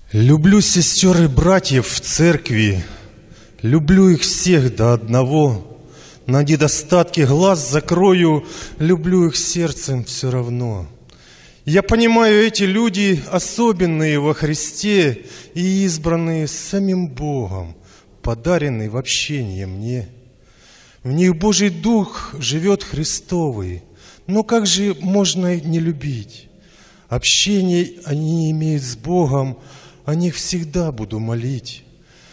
Люблю сестер и братьев в церкви, люблю их всех до одного. На недостатки глаз закрою, люблю их сердцем все равно. Я понимаю, эти люди особенные во Христе и избранные самим Богом, подаренные в общении мне. В них Божий Дух живет Христовый, но как же можно их не любить? Общение они имеют с Богом, о них всегда буду молить.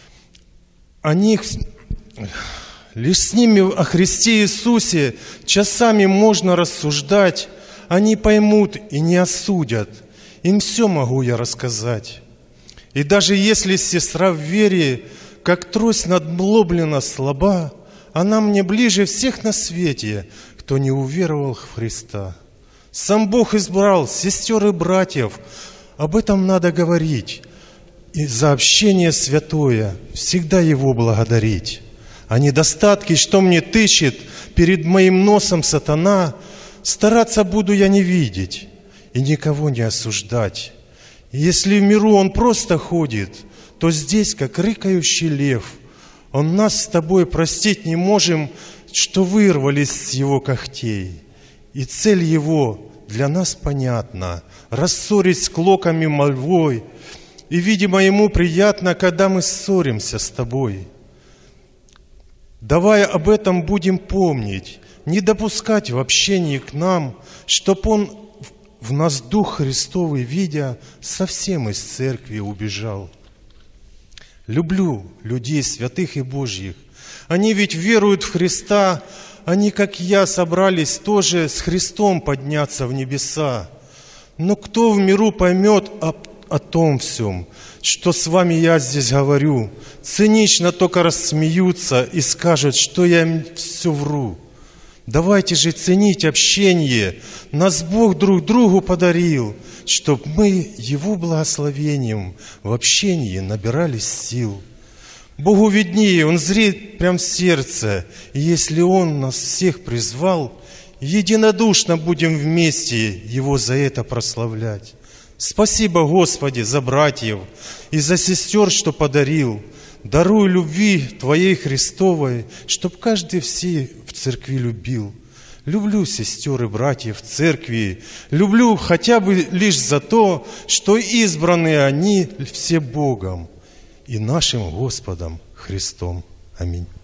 Лишь с ними о Христе Иисусе часами можно рассуждать. Они поймут и не осудят. Им все могу я рассказать. И даже если сестра в вере, как трость надломлена слаба, она мне ближе всех на свете, кто не уверовал в Христа. Сам Бог избрал сестер и братьев, об этом надо говорить. И за общение святое всегда Его благодарить. А недостатки, что мне тыщет перед моим носом сатана, стараться буду я не видеть и никого не осуждать. И если в миру он просто ходит, то здесь, как рыкающий лев, он нас с тобой простить не можем, что вырвались с его когтей. И цель его для нас понятна — рассорить с клоками мольвой. И, видимо, ему приятно, когда мы ссоримся с тобой. Давай об этом будем помнить, не допускать в общении к нам, чтоб он в нас Дух Христовый, видя, совсем из церкви убежал. Люблю людей святых и Божьих. Они ведь веруют в Христа, они, как я, собрались тоже с Христом подняться в небеса. Но кто в миру поймет о том всем, что с вами я здесь говорю, цинично только рассмеются и скажут, что я им все вру. Давайте же ценить общение. Нас Бог друг другу подарил, чтоб мы Его благословением в общении набирались сил. Богу виднее, Он зрит прям в сердце, и если Он нас всех призвал, единодушно будем вместе Его за это прославлять. Спасибо, Господи, за братьев и за сестер, что подарил. Даруй любви Твоей Христовой, чтоб каждый все в церкви любил. Люблю сестер и братьев в церкви, люблю хотя бы лишь за то, что избраны они все Богом и нашим Господом Христом. Аминь.